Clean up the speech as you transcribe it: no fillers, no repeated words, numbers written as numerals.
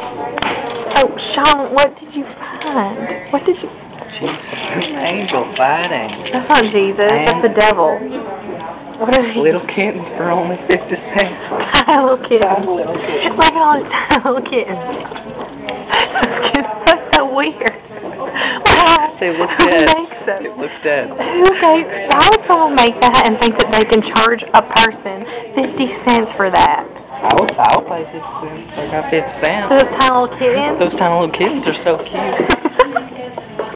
Oh, Sean, what did you find? What did you... Jesus, angel fighting. That's not Jesus, that's the devil. What are these? Little kittens for only 50 cents. Tiny little kittens. Tiny little kittens. Look at all these tiny little kittens. That's so weird. Wow. They look Who dead. makes them? It looks dead. Why would someone make that and think that they can charge a person 50 cents for that? I'll pay 50 cents. I got 50 cents. Those tiny little kittens? Those tiny little kittens are so cute.